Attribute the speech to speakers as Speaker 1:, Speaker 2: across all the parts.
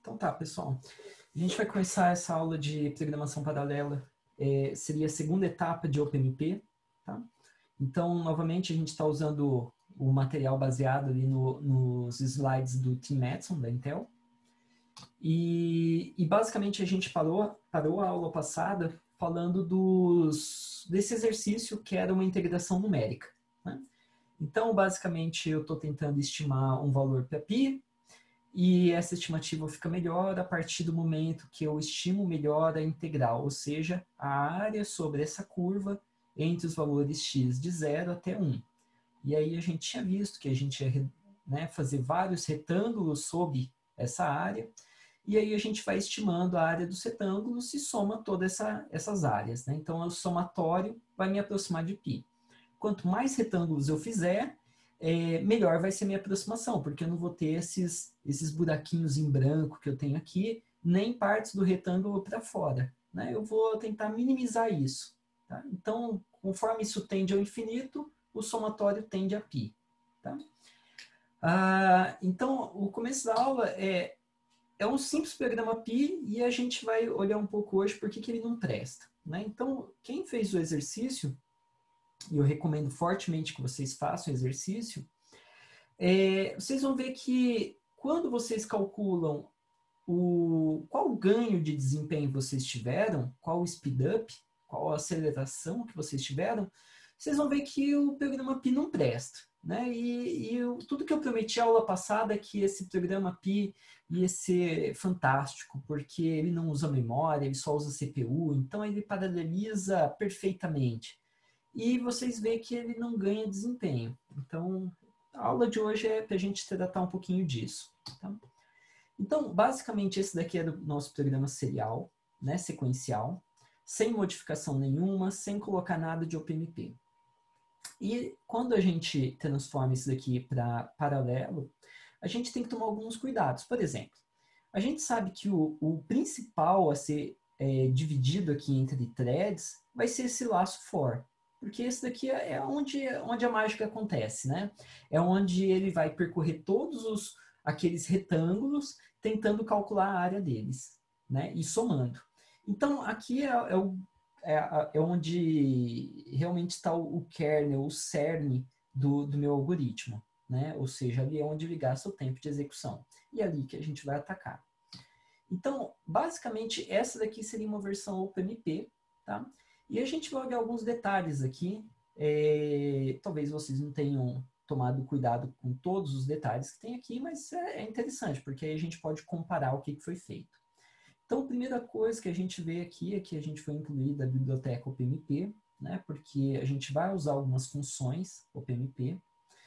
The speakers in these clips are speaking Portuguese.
Speaker 1: Então tá, pessoal. A gente vai começar essa aula de programação paralela. Seria a segunda etapa de OpenMP, tá? Então, novamente, a gente está usando o material baseado ali nos slides do Tim Madison, da Intel. E basicamente a gente parou a aula passada falando desse exercício que era uma integração numérica, né? Então, basicamente, eu estou tentando estimar um valor para π, e essa estimativa fica melhor a partir do momento que eu estimo melhor a integral, ou seja, a área sobre essa curva entre os valores x de 0 até 1. E aí a gente tinha visto que a gente ia, né, fazer vários retângulos sobre essa área, e aí a gente vai estimando a área dos retângulos e soma todas essas áreas, né? Então, o somatório vai me aproximar de π. Quanto mais retângulos eu fizer, melhor vai ser minha aproximação, porque eu não vou ter esses buraquinhos em branco que eu tenho aqui, nem partes do retângulo para fora, né? Eu vou tentar minimizar isso, tá? Então, conforme isso tende ao infinito, o somatório tende a π, tá? Então, o começo da aula é um simples programa π e a gente vai olhar um pouco hoje por que ele não presta, né? Então, quem fez o exercício, e eu recomendo fortemente que vocês façam exercício, vocês vão ver que quando vocês calculam qual ganho de desempenho vocês tiveram, qual o speed up, qual a aceleração que vocês tiveram, vocês vão ver que o programa π não presta, né? Tudo que eu prometi a aula passada é que esse programa π ia ser fantástico, porque ele não usa memória, ele só usa CPU, então ele paraleliza perfeitamente. E vocês veem que ele não ganha desempenho. Então, a aula de hoje é para a gente tratar um pouquinho disso. Tá? Então, basicamente, esse daqui é o nosso programa serial, né, sequencial, sem modificação nenhuma, sem colocar nada de OpenMP. E quando a gente transforma isso daqui para paralelo, a gente tem que tomar alguns cuidados. Por exemplo, a gente sabe que o principal a ser dividido aqui entre threads vai ser esse laço for. Porque esse daqui é onde a mágica acontece, né? É onde ele vai percorrer todos aqueles retângulos, tentando calcular a área deles, né? E somando. Então, aqui é onde realmente está o kernel, o cerne do meu algoritmo, né? Ou seja, ali é onde ele gasta o tempo de execução. E é ali que a gente vai atacar. Então, basicamente, essa daqui seria uma versão OpenMP, tá? E a gente vai olhar alguns detalhes aqui. Talvez vocês não tenham tomado cuidado com todos os detalhes que tem aqui, mas é interessante, porque aí a gente pode comparar o que foi feito. Então, a primeira coisa que a gente vê aqui é que a gente foi incluir da biblioteca OpenMP, né? Porque a gente vai usar algumas funções OpenMP.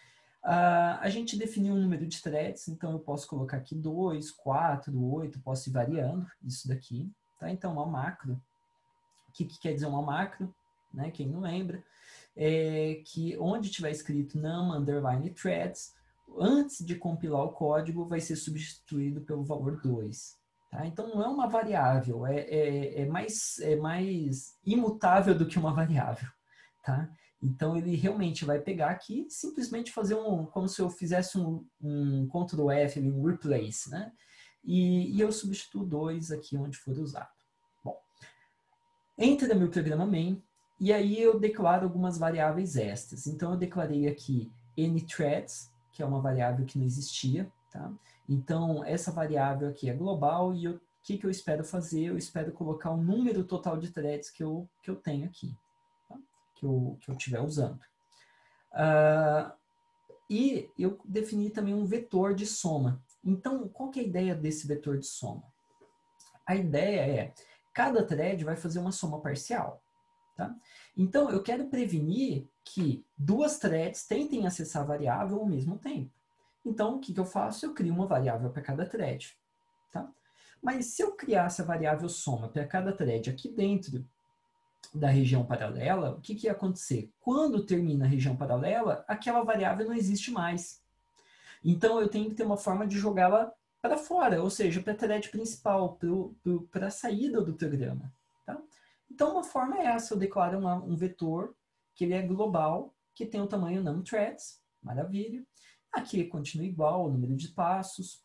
Speaker 1: A gente definiu um número de threads, então eu posso colocar aqui 2, 4, 8, posso ir variando isso daqui, tá? Então, uma macro, o que quer dizer uma macro, né? Quem não lembra, que onde tiver escrito num_threads, antes de compilar o código, vai ser substituído pelo valor 2. Tá? Então, não é uma variável, é mais imutável do que uma variável. Tá? Então, ele realmente vai pegar aqui e simplesmente fazer como se eu fizesse um Ctrl F, um replace, né? E eu substituo 2 aqui onde for usado. Bom, entra no meu programa main, e aí eu declaro algumas variáveis extras. Então, eu declarei aqui nthreads, que é uma variável que não existia, tá? Então, essa variável aqui é global e o que eu espero fazer? Eu espero colocar o número total de threads que eu tenho aqui, tá? que eu estiver usando. E eu defini também um vetor de soma. Então, qual que é a ideia desse vetor de soma? A ideia é, cada thread vai fazer uma soma parcial. Tá? Então, eu quero prevenir que duas threads tentem acessar a variável ao mesmo tempo. Então, o que eu faço? Eu crio uma variável para cada thread. Tá? Mas se eu criasse a variável soma para cada thread aqui dentro da região paralela, o que ia acontecer? Quando termina a região paralela, aquela variável não existe mais. Então, eu tenho que ter uma forma de jogá-la para fora, ou seja, para a thread principal, para a saída do programa. Tá? Então, uma forma é essa, eu declaro um vetor, que ele é global, que tem o tamanho num_threads, maravilha. Aqui continua igual, o número de passos.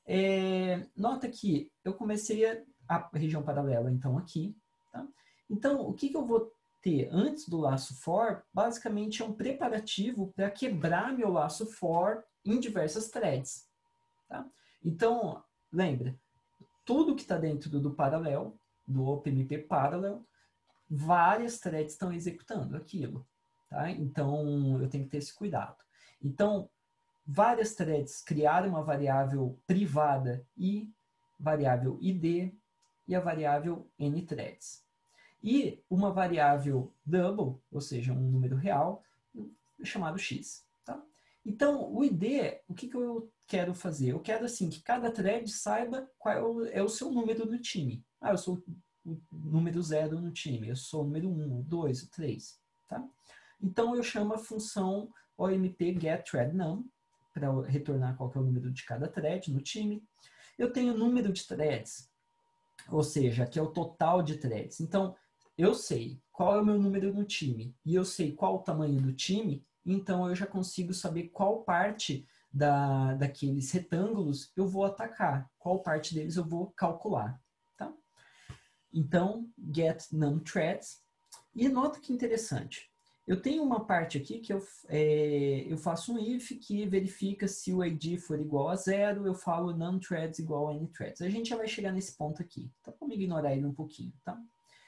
Speaker 1: Nota que eu comecei a região paralela, então, aqui. Tá? Então, o que eu vou ter antes do laço for, basicamente é um preparativo para quebrar meu laço for em diversas threads. Tá? Então, lembra, tudo que está dentro do paralelo, do OpenMP Parallel, várias threads estão executando aquilo. Tá? Então, eu tenho que ter esse cuidado. Então, várias threads criaram uma variável privada i, variável id e a variável nthreads. E uma variável double, ou seja, um número real, chamado x. Tá? Então, o id, o que eu quero fazer? Eu quero assim que cada thread saiba qual é o seu número no time. Ah, eu sou o número 0 no time, eu sou o número 1, o 2, o 3. Tá? Então, eu chamo a função OMP getThreadNum para retornar qual é o número de cada thread no time. Eu tenho o número de threads, ou seja, que é o total de threads. Então, eu sei qual é o meu número no time e eu sei qual o tamanho do time, então eu já consigo saber qual parte daqueles retângulos eu vou atacar, qual parte deles eu vou calcular. Tá? Então, get num threads. E nota que interessante. Eu tenho uma parte aqui que eu faço um if que verifica se o ID for igual a 0, eu falo num threads igual a n threads. A gente já vai chegar nesse ponto aqui. Então, vamos ignorar ele um pouquinho. Tá?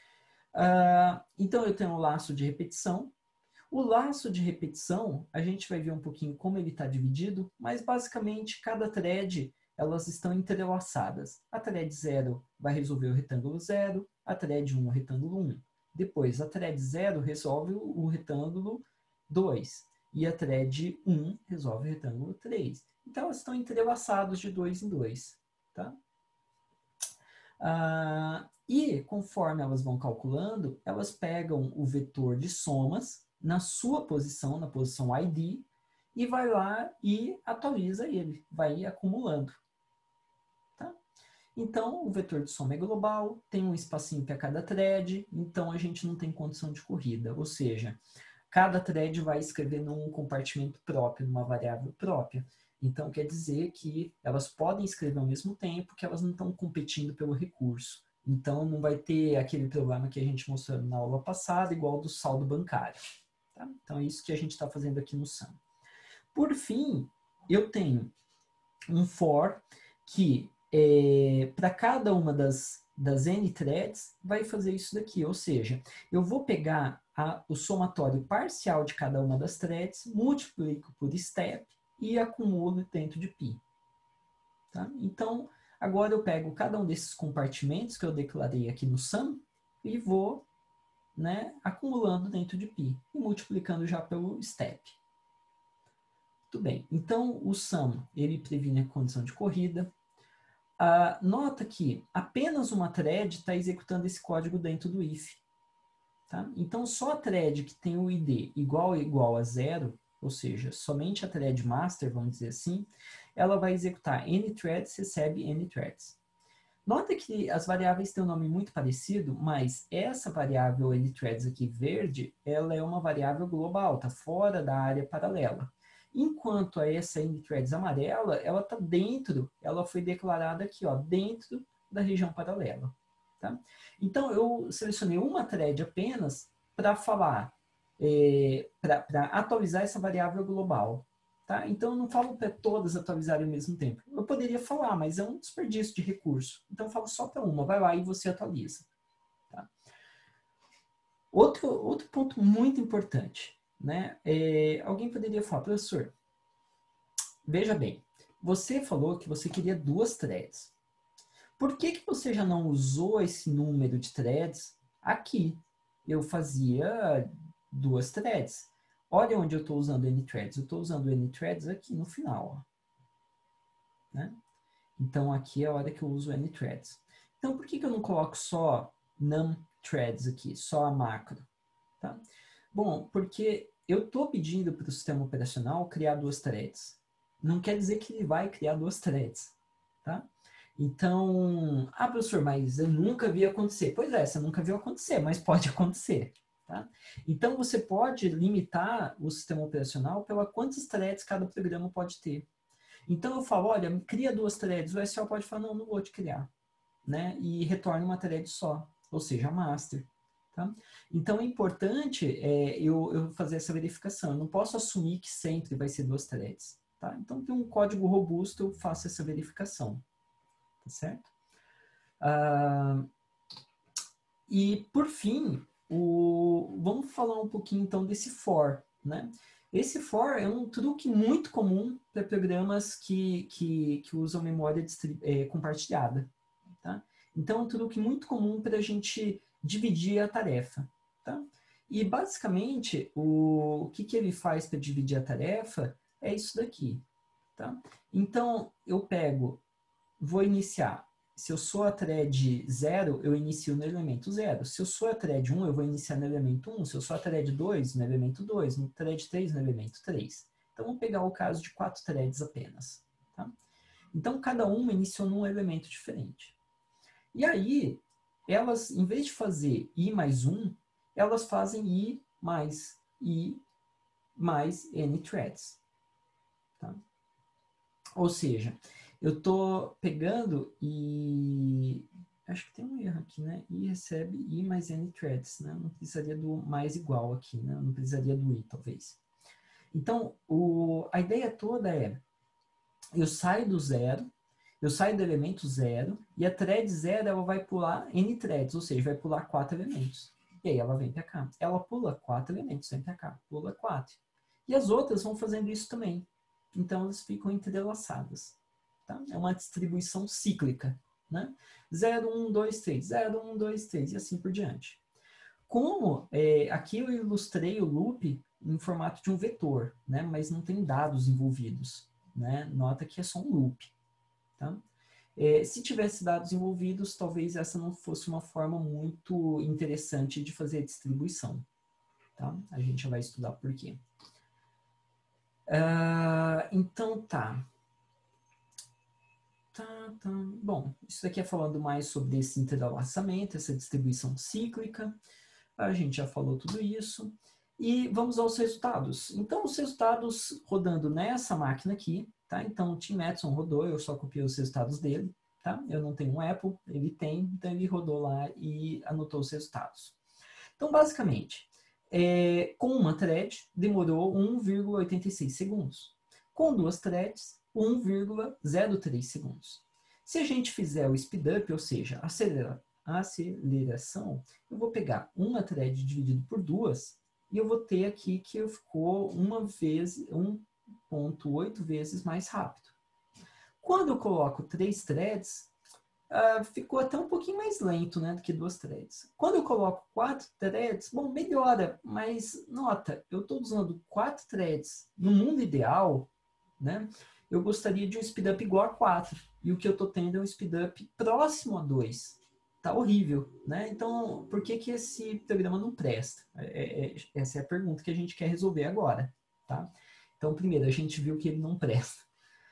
Speaker 1: Então, eu tenho um laço de repetição. O laço de repetição, a gente vai ver um pouquinho como ele está dividido, mas basicamente cada thread, elas estão entrelaçadas. A thread 0 vai resolver o retângulo 0, a thread 1 o retângulo 1. Depois, a thread 0 resolve o retângulo 2 e a thread 1 resolve o retângulo 3. Então, elas estão entrelaçadas de 2 em 2. Tá? E, conforme elas vão calculando, elas pegam o vetor de somas na sua posição, na posição ID, e vai lá e atualiza ele, vai acumulando. Tá? Então, o vetor de soma é global, tem um espacinho para cada thread, então a gente não tem condição de corrida, ou seja, cada thread vai escrever num compartimento próprio, numa variável própria. Então, quer dizer que elas podem escrever ao mesmo tempo, que elas não estão competindo pelo recurso. Então, não vai ter aquele problema que a gente mostrou na aula passada, igual do saldo bancário. Tá? Então, é isso que a gente está fazendo aqui no SAM. Por fim, eu tenho um for que, para cada uma das N threads, vai fazer isso daqui. Ou seja, eu vou pegar o somatório parcial de cada uma das threads, multiplico por step e acumulo dentro de π. Tá? Então, agora eu pego cada um desses compartimentos que eu declarei aqui no SUM e vou, né, acumulando dentro de π e multiplicando já pelo step. Muito bem. Então, o SUM, ele previne a condição de corrida. Nota que apenas uma thread está executando esse código dentro do if. Tá? Então, só a thread que tem o id igual a 0, ou seja, somente a thread master, vamos dizer assim, ela vai executar nthreads, recebe nthreads. Nota que as variáveis têm um nome muito parecido, mas essa variável nthreads aqui verde, ela é uma variável global, está fora da área paralela. Enquanto a essa nthreads amarela, ela está dentro, ela foi declarada aqui, ó, dentro da região paralela. Tá? Então, eu selecionei uma thread apenas para falar, para atualizar essa variável global. Tá? Então, eu não falo para todas atualizarem ao mesmo tempo. Eu poderia falar, mas é um desperdício de recurso. Então, eu falo só para uma. Vai lá e você atualiza. Tá? Outro ponto muito importante. Né? Alguém poderia falar, professor, veja bem, você falou que você queria 2 threads. Por que você já não usou esse número de threads aqui? Eu fazia 2 threads. Olha onde eu estou usando nthreads. Eu estou usando nthreads aqui no final. Ó. Né? Então, aqui é a hora que eu uso nthreads. Então, por que eu não coloco só numthreads aqui, só a macro? Tá? Bom, porque eu estou pedindo para o sistema operacional criar 2 threads. Não quer dizer que ele vai criar 2 threads. Tá? Então, professor, mas eu nunca vi acontecer. Pois é, você nunca viu acontecer, mas pode acontecer. Tá? Então, você pode limitar o sistema operacional pela quantos threads cada programa pode ter. Então eu falo, olha, cria 2 threads. O SO pode falar, não, não vou te criar, né? E retorna uma thread só, ou seja, master. Tá? Então é importante eu fazer essa verificação. Eu não posso assumir que sempre vai ser 2 threads. Tá? Então tem um código robusto, eu faço essa verificação. Tá certo? E por fim, vamos falar um pouquinho então desse for, né? Esse for é um truque muito comum para programas que usam memória compartilhada. Tá? Então, é um truque muito comum para a gente dividir a tarefa. Tá? E, basicamente, o que ele faz para dividir a tarefa é isso daqui. Tá? Então, eu vou iniciar. Se eu sou a thread 0, eu inicio no elemento 0. Se eu sou a thread 1, eu vou iniciar no elemento 1. Se eu sou a thread 2, no elemento 2. No thread 3, no elemento 3. Então, vamos pegar o caso de 4 threads apenas. Tá? Então, cada uma iniciou num elemento diferente. E aí, elas, em vez de fazer i mais 1, elas fazem i mais n threads. Tá? Ou seja, eu estou pegando e... Acho que tem um erro aqui, né? I recebe i mais n threads, né? Não precisaria do mais igual aqui, né? Não precisaria do i, talvez. Então, a ideia toda é... Eu saio do zero, eu saio do elemento 0, e a thread 0 ela vai pular n threads, ou seja, vai pular 4 elementos. E aí ela vem para cá. Ela pula 4 elementos, vem para cá, pula 4. E as outras vão fazendo isso também. Então elas ficam entrelaçadas. Tá? É uma distribuição cíclica. Né? 0, 1, 2, 3, 0, 1, 2, 3, e assim por diante. Como aqui eu ilustrei o loop em formato de um vetor, né? Mas não tem dados envolvidos. Né? Nota que é só um loop. Tá? Se tivesse dados envolvidos, talvez essa não fosse uma forma muito interessante de fazer a distribuição. Tá? A gente já vai estudar por quê. Então tá. Bom, isso daqui é falando mais sobre esse entrelaçamento, essa distribuição cíclica. A gente já falou tudo isso. E vamos aos resultados. Então, os resultados rodando nessa máquina aqui, tá? Então, o Tim Madison rodou, eu só copiei os resultados dele, tá? Eu não tenho um Apple, ele tem, então ele rodou lá e anotou os resultados. Então, basicamente, com uma thread, demorou 1,86 segundos. Com 2 threads, 1,03 segundos. Se a gente fizer o speedup, ou seja, aceleração, eu vou pegar uma thread dividido por 2 e eu vou ter aqui que ficou 1,8 vezes mais rápido. Quando eu coloco 3 threads, ficou até um pouquinho mais lento, né, do que 2 threads. Quando eu coloco 4 threads, bom, melhora, mas nota, eu estou usando 4 threads no mundo ideal, né, eu gostaria de um speedup igual a 4, e o que eu estou tendo é um speedup próximo a 2. Tá horrível, né? Então, por que que esse programa não presta? Essa é a pergunta que a gente quer resolver agora, tá? Então, primeiro, a gente viu que ele não presta.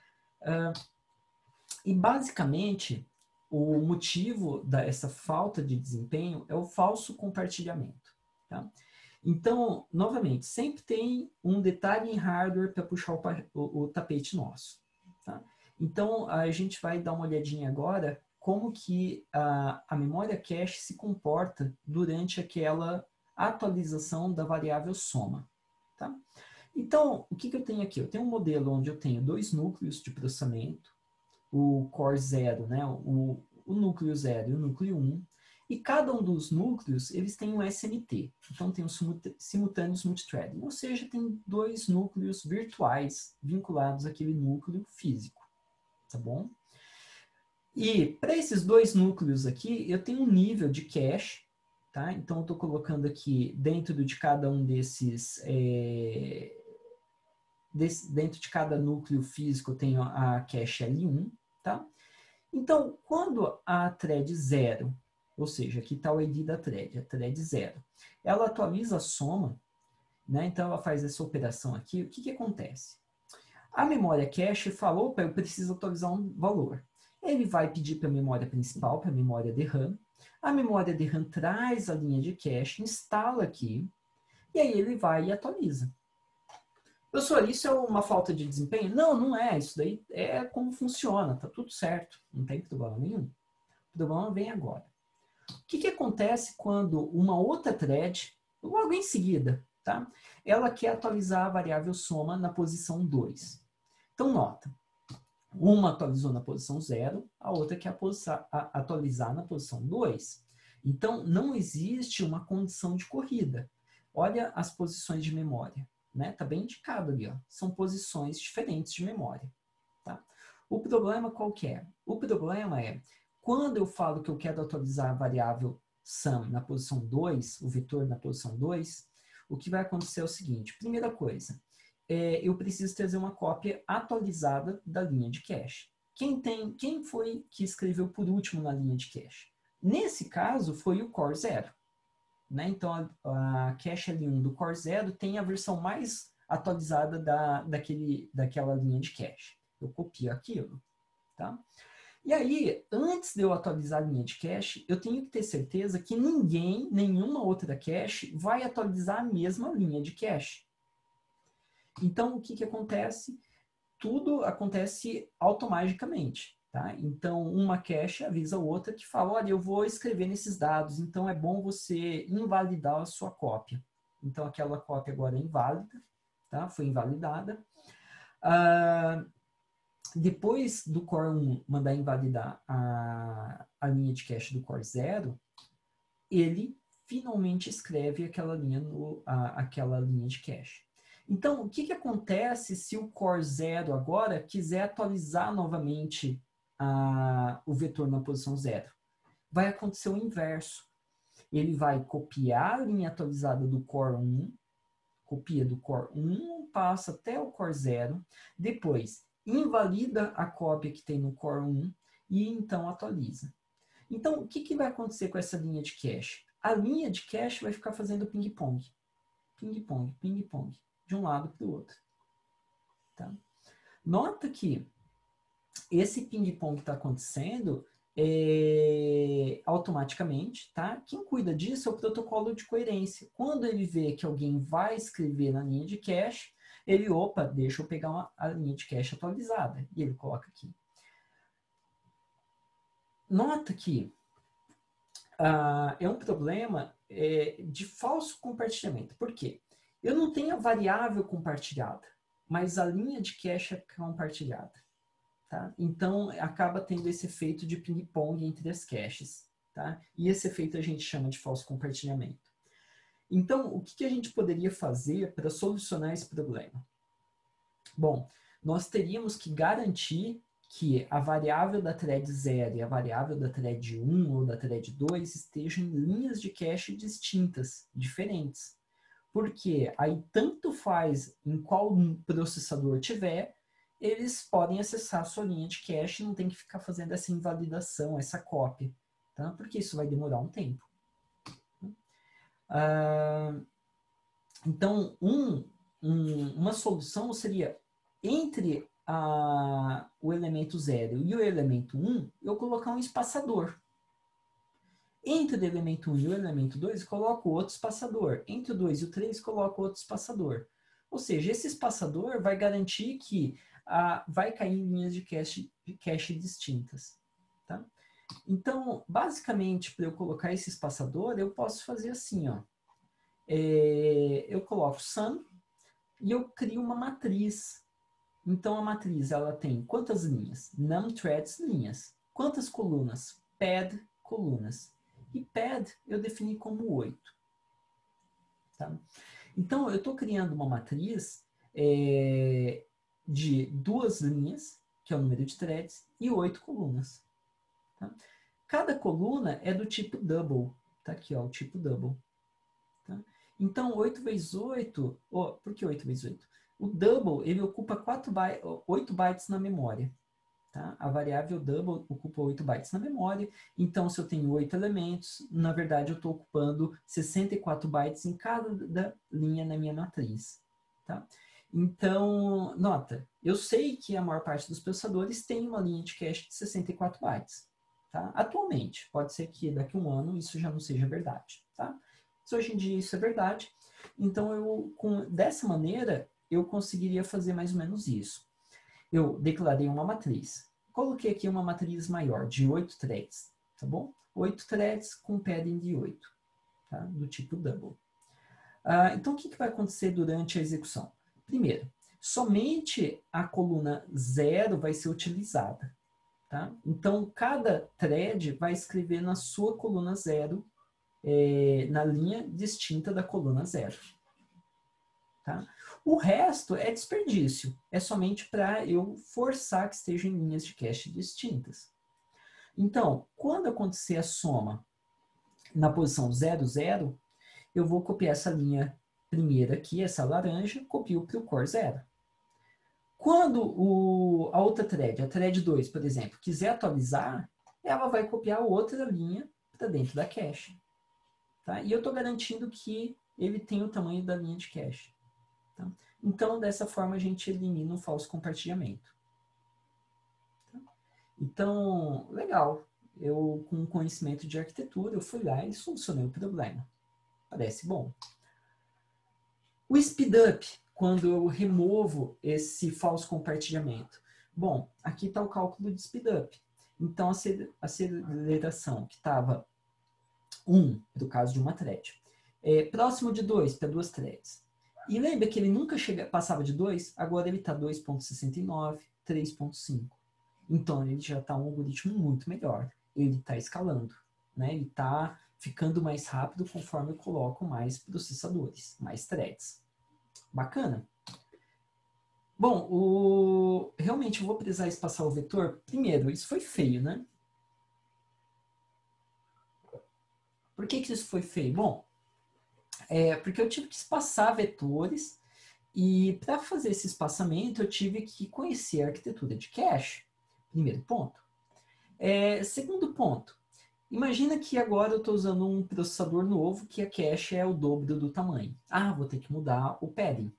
Speaker 1: E, basicamente, o motivo dessa falta de desempenho é o falso compartilhamento, tá? Então, novamente, sempre tem um detalhe em hardware para puxar o tapete nosso, tá? Então, a gente vai dar uma olhadinha agora como que a memória cache se comporta durante aquela atualização da variável soma, tá? Então, o que eu tenho aqui? Eu tenho um modelo onde eu tenho 2 núcleos de processamento, o core 0, né? o núcleo 0 e o núcleo 1, e cada um dos núcleos, eles têm um SMT. Então, tem um simultâneos multithreading, ou seja, tem 2 núcleos virtuais vinculados àquele núcleo físico, tá bom? E para esses 2 núcleos aqui, eu tenho um nível de cache, tá? Então, eu estou colocando aqui dentro de cada um desses... dentro de cada núcleo físico, eu tenho a cache L1, tá? Então, quando a thread 0, ou seja, aqui está o ID da thread, a thread 0, ela atualiza a soma, né? Então ela faz essa operação aqui, o que acontece? A memória cache falou para eu preciso atualizar um valor. Ele vai pedir para a memória principal, para a memória DRAM. A memória DRAM traz a linha de cache, instala aqui, e aí ele vai e atualiza. Professor, isso é uma falta de desempenho? Não, não é. Isso daí é como funciona. Tá tudo certo. Não tem problema nenhum. O problema vem agora. O que acontece quando uma outra thread, logo em seguida, tá? Ela quer atualizar a variável soma na posição 2. Então, nota. Uma atualizou na posição 0, a outra quer atualizar na posição 2. Então, não existe uma condição de corrida. Olha as posições de memória. Né? Tá bem indicado ali. Ó. São posições diferentes de memória. Tá? O problema qual que é? O problema é, quando eu falo que eu quero atualizar a variável sum na posição 2, o vetor na posição 2, o que vai acontecer é o seguinte. Primeira coisa, eu preciso trazer uma cópia atualizada da linha de cache. Quem foi que escreveu por último na linha de cache? Nesse caso, foi o core 0. Né? Então, a cache L1 do core 0 tem a versão mais atualizada daquela linha de cache. Eu copio aquilo. Tá? E aí, antes de eu atualizar a linha de cache, eu tenho que ter certeza que nenhuma outra cache, vai atualizar a mesma linha de cache. Então, o que acontece? Tudo acontece automaticamente. Tá? Então, uma cache avisa a outra que fala, olha, eu vou escrever nesses dados, então é bom você invalidar a sua cópia. Então, aquela cópia agora é inválida, tá? Foi invalidada. Depois do core 1 mandar invalidar a linha de cache do core 0, ele finalmente escreve aquela linha de cache. Então, o que acontece se o core 0 agora quiser atualizar novamente o vetor na posição 0? Vai acontecer o inverso. Ele vai copiar a linha atualizada do core 1, copia do core 1, passa até o core 0, depois invalida a cópia que tem no core 1 e então atualiza. Então, o que vai acontecer com essa linha de cache? A linha de cache vai ficar fazendo ping-pong. Ping-pong, ping-pong. De um lado para o outro. Tá? Nota que esse ping-pong que está acontecendo automaticamente, tá? Quem cuida disso é o protocolo de coerência. Quando ele vê que alguém vai escrever na linha de cache, ele, opa, deixa eu pegar a linha de cache atualizada. E ele coloca aqui. Nota que é um problema de falso compartilhamento. Por quê? Eu não tenho a variável compartilhada, mas a linha de cache é compartilhada. Tá? Então, acaba tendo esse efeito de ping-pong entre as caches. Tá? E esse efeito a gente chama de falso compartilhamento. Então, o que a gente poderia fazer para solucionar esse problema? Bom, nós teríamos que garantir que a variável da thread 0 e a variável da thread 1 ou da thread 2 estejam em linhas de cache distintas, diferentes. Porque aí tanto faz em qual processador tiver, eles podem acessar a sua linha de cache e não tem que ficar fazendo essa invalidação, essa cópia, tá? Porque isso vai demorar um tempo. Então, uma solução seria entre o elemento 0 e o elemento 1, eu colocar um espaçador. Entre o elemento 1 e o elemento 2, eu coloco outro espaçador. Entre o 2 e o 3, coloco outro espaçador. Ou seja, esse espaçador vai garantir que vai cair em linhas de cache distintas. Tá? Então, basicamente, para eu colocar esse espaçador, eu posso fazer assim, ó. Eu coloco sum e eu crio uma matriz. Então, a matriz ela tem quantas linhas? Num threads, linhas. Quantas colunas? Pad, colunas. E pad eu defini como 8. Tá? Então, eu estou criando uma matriz de 2 linhas, que é o número de threads, e 8 colunas. Tá? Cada coluna é do tipo double. Tá aqui, ó, o tipo double. Tá? Então, 8 vezes 8... por que 8 vezes 8? O double, ele ocupa 8 bytes na memória. Tá? A variável double ocupa 8 bytes na memória. Então, se eu tenho 8 elementos, na verdade, eu estou ocupando 64 bytes em cada linha na minha matriz. Tá? Então, nota, eu sei que a maior parte dos processadores tem uma linha de cache de 64 bytes. Tá? Atualmente, pode ser que daqui a um ano isso já não seja verdade. Tá? Se hoje em dia isso é verdade, então dessa maneira, eu conseguiria fazer mais ou menos isso. Eu declarei uma matriz. Coloquei aqui uma matriz maior, de 8 threads, tá bom? 8 threads com padding de 8, tá? Do tipo double. Então, o que vai acontecer durante a execução? Primeiro, somente a coluna 0 vai ser utilizada, tá? Então, cada thread vai escrever na sua coluna 0, na linha distinta da coluna 0. Tá? O resto é desperdício, é somente para eu forçar que estejam em linhas de cache distintas. Então, quando acontecer a soma na posição 0, 0, eu vou copiar essa linha primeira aqui, essa laranja, copio para o core 0. Quando a outra thread, a thread 2, por exemplo, quiser atualizar, ela vai copiar outra linha para dentro da cache. Tá? E eu estou garantindo que ele tem o tamanho da linha de cache. Tá? Então, dessa forma, a gente elimina o falso compartilhamento. Tá? Então, legal. Eu, com conhecimento de arquitetura, eu fui lá e solucionei o problema. Parece bom. O speedup, quando eu removo esse falso compartilhamento. Bom, aqui está o cálculo de speedup. Então, a aceleração que estava 1, no caso de uma thread, próximo de 2 para 2 threads. E lembra que ele nunca passava de 2? Agora ele está 2.69, 3.5. Então, ele já está um algoritmo muito melhor. Ele está escalando, né? Ele está ficando mais rápido conforme eu coloco mais processadores, mais threads. Bacana. Bom, realmente eu vou precisar espaçar o vetor. Primeiro, isso foi feio, né? Por que isso foi feio? Bom, porque eu tive que espaçar vetores e para fazer esse espaçamento eu tive que conhecer a arquitetura de cache. Primeiro ponto. Segundo ponto. Imagina que agora eu estou usando um processador novo que a cache é o dobro do tamanho. Vou ter que mudar o padding.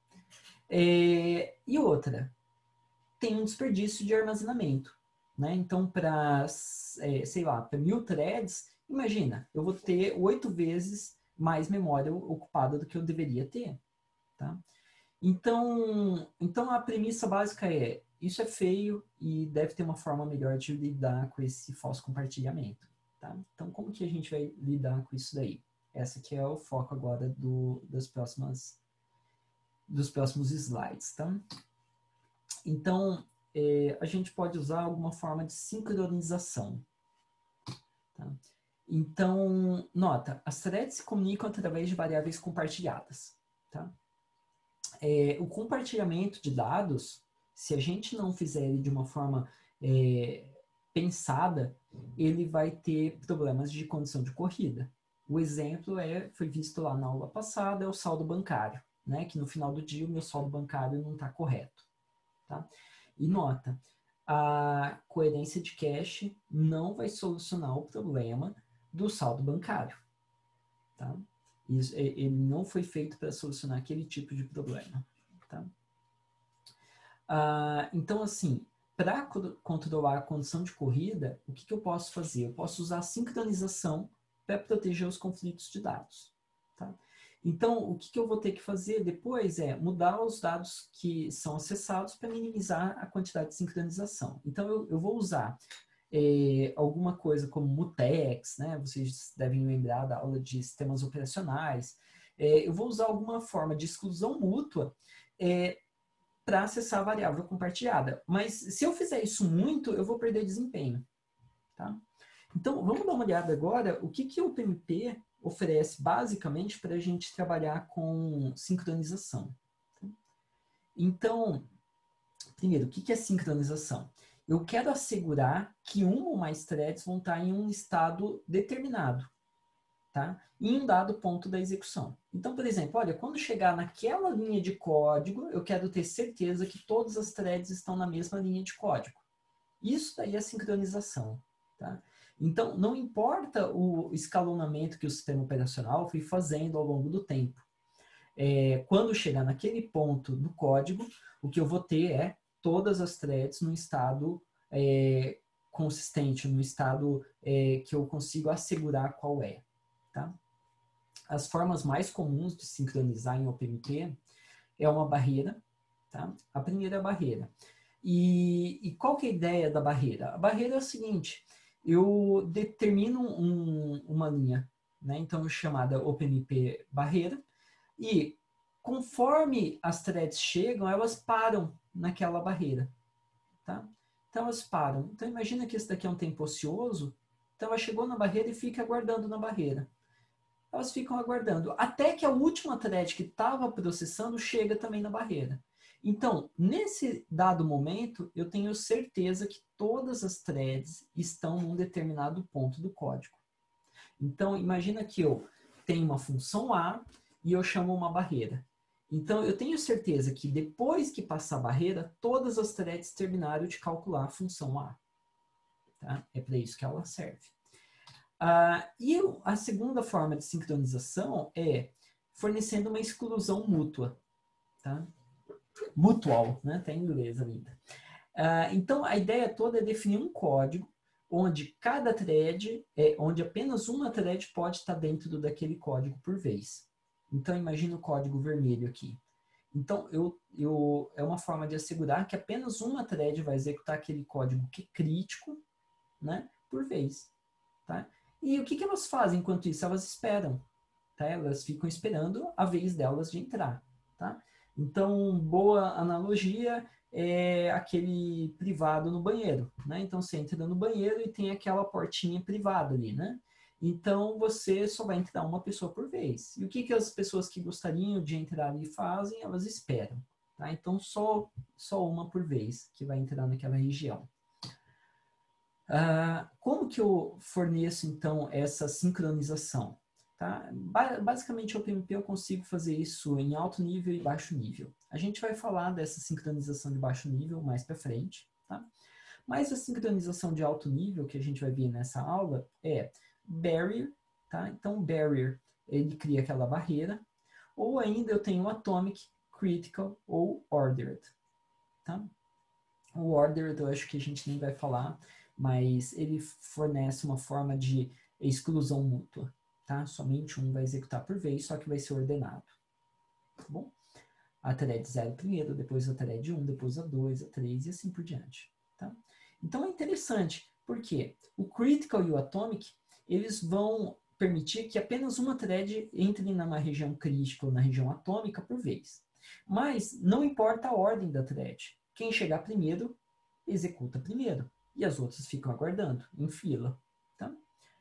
Speaker 1: E outra, tem um desperdício de armazenamento. Né? Então, para, sei lá, para 1000 threads, imagina, eu vou ter 8 vezes mais memória ocupada do que eu deveria ter. Tá? Então, a premissa básica é, isso é feio e deve ter uma forma melhor de lidar com esse falso compartilhamento. Tá? Então, como que a gente vai lidar com isso daí? Essa aqui é o foco agora dos próximos slides. Tá? Então, a gente pode usar alguma forma de sincronização. Tá? Então, nota, as threads se comunicam através de variáveis compartilhadas. Tá? O compartilhamento de dados, se a gente não fizer ele de uma forma pensada, ele vai ter problemas de condição de corrida. O exemplo foi visto lá na aula passada, é o saldo bancário, né? Que no final do dia o meu saldo bancário não está correto. Tá? E nota, a coerência de cache não vai solucionar o problema do saldo bancário. Tá? Ele não foi feito para solucionar aquele tipo de problema. Tá? Então, assim, para controlar a condição de corrida, o que eu posso fazer? Eu posso usar a sincronização para proteger os conflitos de dados. Tá? Então, o que eu vou ter que fazer depois é mudar os dados que são acessados para minimizar a quantidade de sincronização. Então, eu vou usar alguma coisa como mutex, né? Vocês devem lembrar da aula de sistemas operacionais. Eu vou usar alguma forma de exclusão mútua para acessar a variável compartilhada. Mas se eu fizer isso muito, eu vou perder desempenho. Tá? Então, vamos dar uma olhada agora o que o PMP oferece basicamente para a gente trabalhar com sincronização. Então, primeiro, o que é sincronização? Eu quero assegurar que um ou mais threads vão estar em um estado determinado, tá? Em um dado ponto da execução. Então, por exemplo, olha, quando chegar naquela linha de código, eu quero ter certeza que todas as threads estão na mesma linha de código. Isso daí é sincronização, tá? Então, não importa o escalonamento que o sistema operacional foi fazendo ao longo do tempo. Quando chegar naquele ponto do código, o que eu vou ter é todas as threads no estado consistente, no estado que eu consigo assegurar qual é. Tá? As formas mais comuns de sincronizar em OPMP é uma barreira, tá? A primeira barreira. E qual que é a ideia da barreira? A barreira é o seguinte, eu determino uma linha, né? Então, chamada OpenIP barreira, e conforme as threads chegam, elas param naquela barreira, tá? Então, elas param. Então, imagina que esse daqui é um tempo ocioso, então ela chegou na barreira e fica aguardando na barreira. Elas ficam aguardando, até que a última thread que estava processando chega também na barreira. Então, nesse dado momento, eu tenho certeza que todas as threads estão num determinado ponto do código. Então, imagina que eu tenho uma função A e eu chamo uma barreira. Então, eu tenho certeza que depois que passar a barreira, todas as threads terminaram de calcular a função A. Tá? É para isso que ela serve. E a segunda forma de sincronização é fornecendo uma exclusão mútua. Tá? Mutual, né? Tá em inglês ainda. Então, a ideia toda é definir um código onde cada thread, onde apenas uma thread pode estar dentro daquele código por vez. Então, imagina o código vermelho aqui. Então, é uma forma de assegurar que apenas uma thread vai executar aquele código que é crítico, né, por vez. Tá? E o que elas fazem enquanto isso? Elas esperam. Tá? Elas ficam esperando a vez delas de entrar. Tá? Então, boa analogia é aquele privado no banheiro. Né? Então, você entra no banheiro e tem aquela portinha privada ali. Né? Então, você só vai entrar uma pessoa por vez. E o que as pessoas que gostariam de entrar ali fazem? Elas esperam. Tá? Então, só uma por vez que vai entrar naquela região. Como que eu forneço, então, essa sincronização? Tá? Basicamente, o OpenMP eu consigo fazer isso em alto nível e baixo nível. A gente vai falar dessa sincronização de baixo nível mais para frente. Tá? Mas a sincronização de alto nível, que a gente vai ver nessa aula, é barrier. Tá? Então, barrier, ele cria aquela barreira. Ou ainda eu tenho atomic, critical ou ordered. Tá? O ordered eu acho que a gente nem vai falar, mas ele fornece uma forma de exclusão mútua, tá? Somente um vai executar por vez, só que vai ser ordenado, tá bom? A thread 0 primeiro, depois a thread 1, depois a 2, a 3 e assim por diante, tá? Então é interessante, porque o critical e o atomic, eles vão permitir que apenas uma thread entre numa região crítica ou na região atômica por vez. Mas não importa a ordem da thread. Quem chegar primeiro, executa primeiro. E as outras ficam aguardando, em fila. Tá?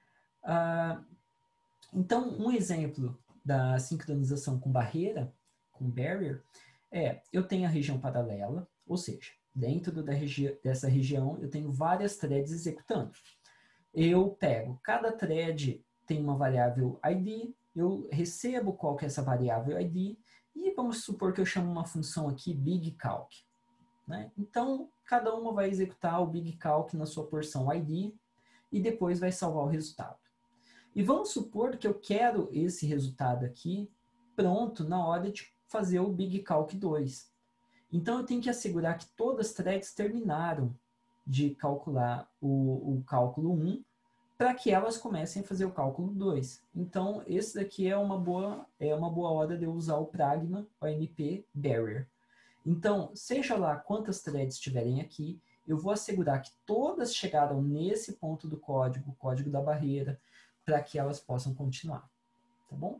Speaker 1: Então, um exemplo da sincronização com barreira, com barrier, eu tenho a região paralela, ou seja, dentro dessa região eu tenho várias threads executando. Eu pego, cada thread tem uma variável ID, eu recebo qual que é essa variável ID, e vamos supor que eu chamo uma função aqui, BigCalc. Né? Então, cada uma vai executar o BigCalc na sua porção ID e depois vai salvar o resultado. E vamos supor que eu quero esse resultado aqui pronto na hora de fazer o BigCalc 2. Então, eu tenho que assegurar que todas as threads terminaram de calcular o cálculo 1 para que elas comecem a fazer o cálculo 2. Então, esse daqui é uma boa hora de eu usar o Pragma OMP Barrier. Então, seja lá quantas threads tiverem aqui, eu vou assegurar que todas chegaram nesse ponto do código, o código da barreira, para que elas possam continuar. Tá bom?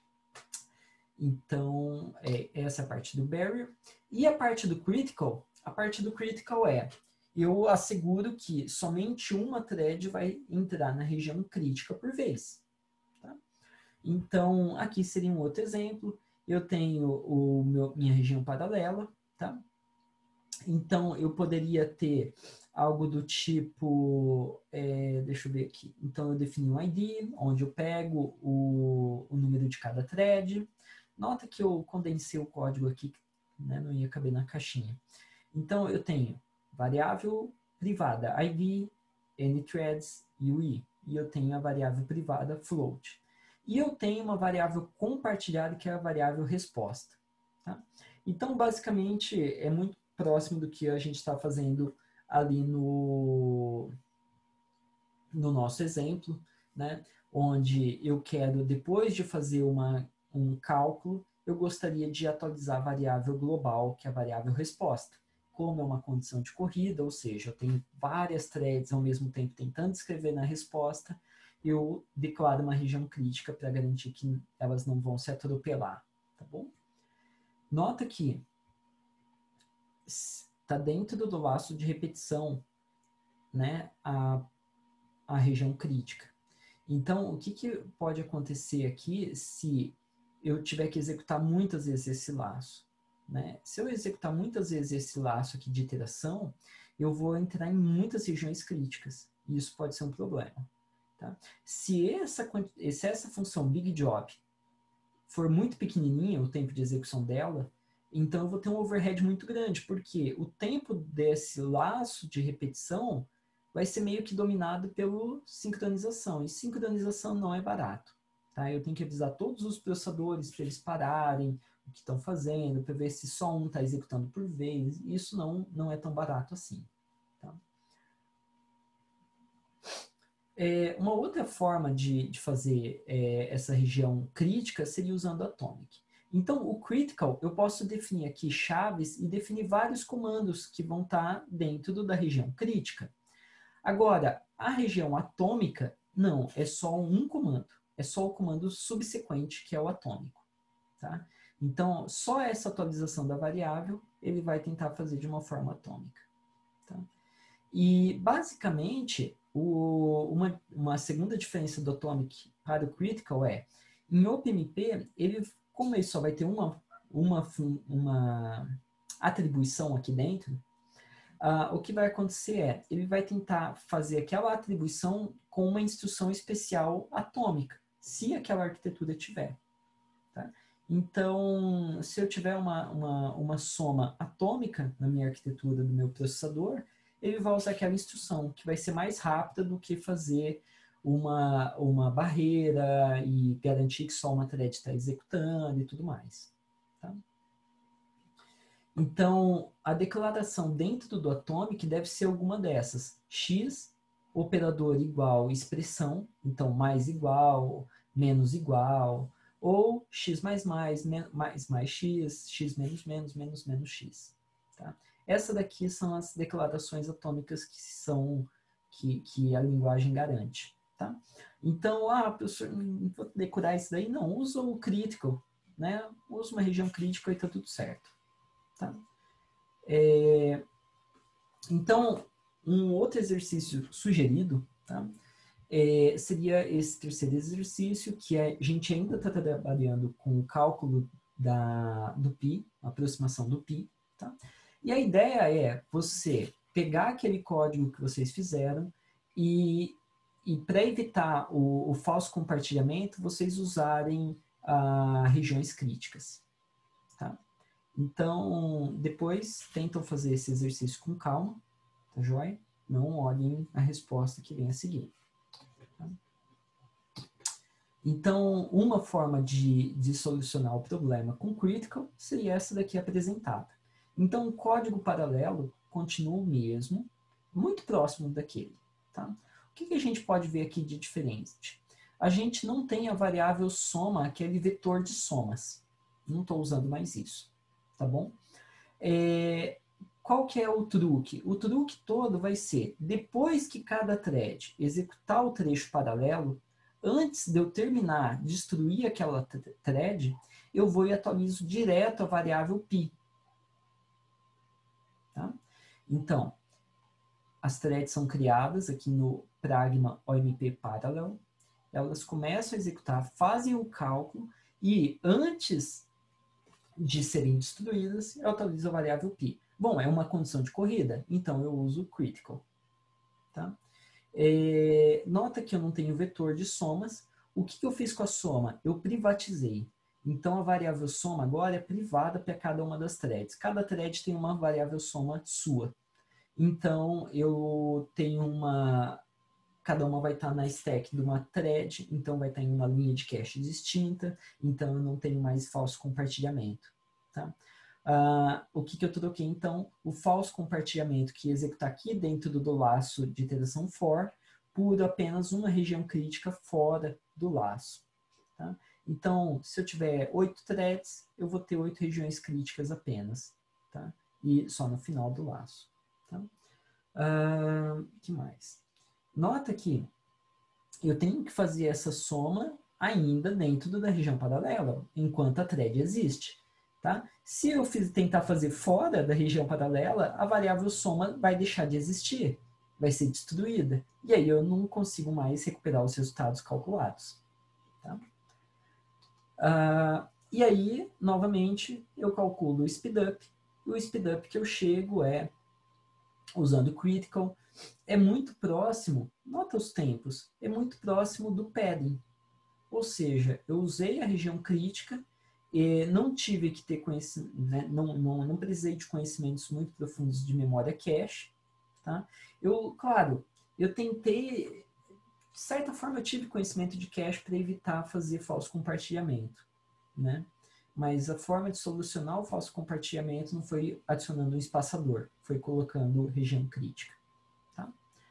Speaker 1: Então, essa é a parte do barrier. E a parte do critical eu asseguro que somente uma thread vai entrar na região crítica por vez. Tá? Então, aqui seria um outro exemplo. Eu tenho minha região paralela, tá? Então, eu poderia ter algo do tipo, deixa eu ver aqui. Então, eu defini um ID, onde eu pego o número de cada thread. Nota que eu condensei o código aqui, né, não ia caber na caixinha. Então, eu tenho variável privada ID, nthreads e UI. E eu tenho a variável privada float. E eu tenho uma variável compartilhada, que é a variável resposta. Tá? Então, basicamente, é muito próximo do que a gente está fazendo ali no nosso exemplo, né? Onde eu quero, depois de fazer um cálculo, eu gostaria de atualizar a variável global, que é a variável resposta. Como é uma condição de corrida, ou seja, eu tenho várias threads ao mesmo tempo tentando escrever na resposta, eu declaro uma região crítica para garantir que elas não vão se atropelar, tá bom? Nota que está dentro do laço de repetição, né, a região crítica. Então, o que pode acontecer aqui se eu tiver que executar muitas vezes esse laço? Né? Se eu executar muitas vezes esse laço aqui de iteração, eu vou entrar em muitas regiões críticas. E isso pode ser um problema. Tá? Se essa função BigJob for muito pequenininha, o tempo de execução dela, então eu vou ter um overhead muito grande, porque o tempo desse laço de repetição vai ser meio que dominado pela sincronização, e sincronização não é barato. Tá? Eu tenho que avisar todos os processadores para eles pararem o que estão fazendo, para ver se só um está executando por vez, e isso não é tão barato assim. Tá? Uma outra forma de fazer essa região crítica seria usando Atomic. Então, o critical, eu posso definir aqui chaves e definir vários comandos que vão estar dentro da região crítica. Agora, a região atômica, não, é só um comando. É só o comando subsequente, que é o atômico. Tá? Então, só essa atualização da variável, ele vai tentar fazer de uma forma atômica. Tá? E, basicamente, uma segunda diferença do Atomic para o Critical é, em OpenMP, como ele só vai ter uma atribuição aqui dentro, o que vai acontecer é, ele vai tentar fazer aquela atribuição com uma instrução especial atômica, se aquela arquitetura tiver. Tá? Então, se eu tiver uma soma atômica na minha arquitetura do meu processador, ele vai usar aquela instrução, que vai ser mais rápida do que fazer uma barreira e garantir que só uma thread está executando e tudo mais. Tá? Então, a declaração dentro do Atomic deve ser alguma dessas. X, operador igual expressão, então mais igual, menos igual, ou x mais x, x menos menos, menos menos x. Tá? Essa daqui são as declarações atômicas que a linguagem garante. Tá? Então, professor, não vou decorar isso daí? Não, usa o critical, né? Usa uma região crítica e está tudo certo. Tá? Então, um outro exercício sugerido, tá? Seria esse terceiro exercício, que a gente ainda está trabalhando com o cálculo do π, a aproximação do π. Tá? E a ideia é você pegar aquele código que vocês fizeram e para evitar o falso compartilhamento, vocês usarem regiões críticas. Tá? Então, depois tentam fazer esse exercício com calma, tá joia? Não olhem a resposta que vem a seguir. Tá? Então, uma forma de solucionar o problema com critical seria essa daqui apresentada. Então, o código paralelo continua o mesmo, muito próximo daquele. Tá? O que a gente pode ver aqui de diferente? A gente não tem a variável soma, aquele vetor de somas. Não estou usando mais isso. Tá bom? Qual que é o truque? O truque todo vai ser, depois que cada thread executar o trecho paralelo, antes de eu terminar, destruir aquela thread, eu vou e atualizo direto a variável π. Tá? Então, as threads são criadas aqui no Pragma OMP Parallel, elas começam a executar, fazem o cálculo e antes de serem destruídas, eu atualizo a variável π. Bom, é uma condição de corrida, então eu uso critical. Tá? Nota que eu não tenho vetor de somas. O que eu fiz com a soma? Eu privatizei. Então, a variável soma agora é privada para cada uma das threads. Cada thread tem uma variável soma sua. Então, eu tenho cada uma vai estar na stack de uma thread, então vai estar em uma linha de cache distinta, então eu não tenho mais falso compartilhamento. Tá? O que eu troquei, então? O falso compartilhamento que executa aqui dentro do laço de iteração for, por apenas uma região crítica fora do laço. Tá? Então, se eu tiver 8 threads, eu vou ter 8 regiões críticas apenas, tá? E só no final do laço, tá? Que mais? Nota que eu tenho que fazer essa soma ainda dentro da região paralela, enquanto a thread existe, tá? Se eu tentar fazer fora da região paralela, a variável soma vai deixar de existir, vai ser destruída, e aí eu não consigo mais recuperar os resultados calculados, tá? E aí, novamente, eu calculo o speedup, e o speedup que eu chego é, usando o critical, é muito próximo, nota os tempos, é muito próximo do padding. Ou seja, eu usei a região crítica, e não tive que ter conhecimento, né, não precisei de conhecimentos muito profundos de memória cache, tá? Claro, eu tentei, de certa forma eu tive conhecimento de cache para evitar fazer falso compartilhamento, né? Mas a forma de solucionar o falso compartilhamento não foi adicionando um espaçador, foi colocando região crítica, tá?